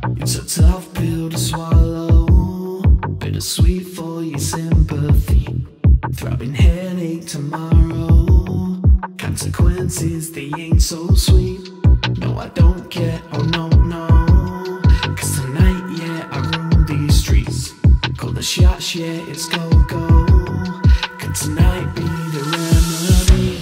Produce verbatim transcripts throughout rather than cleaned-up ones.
It's a tough pill to swallow, bittersweet for your sympathy. Throbbing headache tomorrow, consequences they ain't so sweet. No, I don't care, oh no, no, cause tonight, yeah, I rule these streets. Call the shots, yeah, it's go, go. Could tonight be the remedy?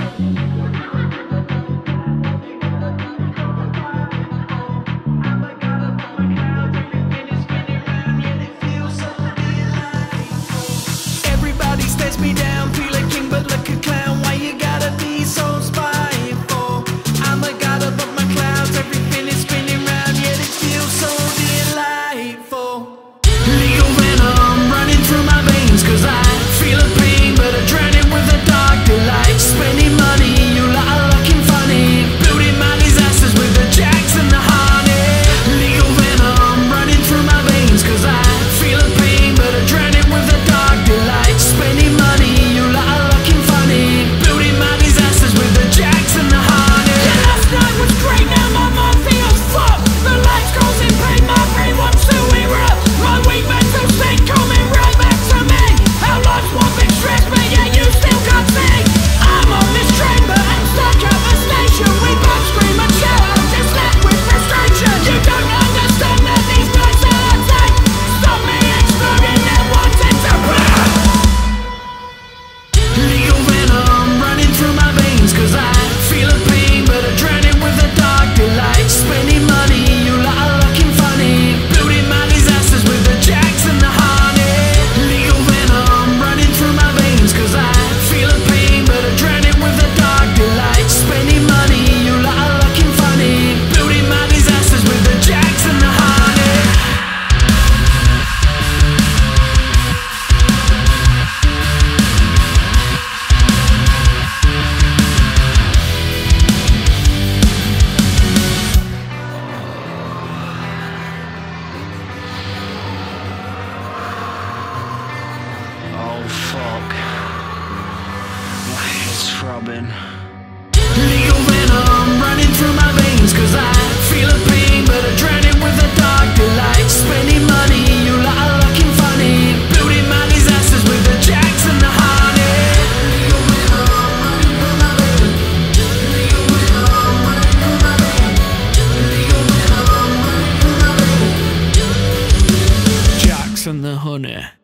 Everybody stares me down, feel a king but like a clown. Why you gotta be so spiteful? I'm a god above my clouds, everything is spinning round, yet it feels so delightful. Legal venom running through my veins, cause I feel a pain, but I drown it with a dark delight. Spending money, you lot are looking funny, building my disasters with the jacks and the Huneh. Legal venom running through my veins, cause I feel a pain, but I drown it with a dark delight. Spending money, you lot are looking funny, building my disasters with the jacks and the Huneh. Yeah, last night was great, now my mind feels fucked. The lights causing pain, my brain wants to erupt. My weak mental state coming right back to me. Our lives one big stress, but yeah, you still can't see. I'm on this train, but I'm stuck at the station. We both scream and shout, I'm just left with frustration. You don't understand that these nights are attack. Stop me exploding and wanting to burn. Legal venom running through my veins, cause I feel a pain, but I drown it with a dark delight. Spending money, you lot are looking funny, building my disasters with the jacks and the Huneh. Legal venom running through my veins, cause I feel a pain, but I drown it with a dark delight. Spending money, you lot are looking funny, building my disasters with the jacks and the Huneh. Oh fuck, my head's throbbing. Legal venom running through my veins, cause I feel a pain, but I drown it with a dark delight. Spending money, you lot are looking funny, building my disasters with the jacks and the Huneh. Legal venom running through my veins, legal venom running through my veins, legal venom running through my veins. Jacks and the Huneh.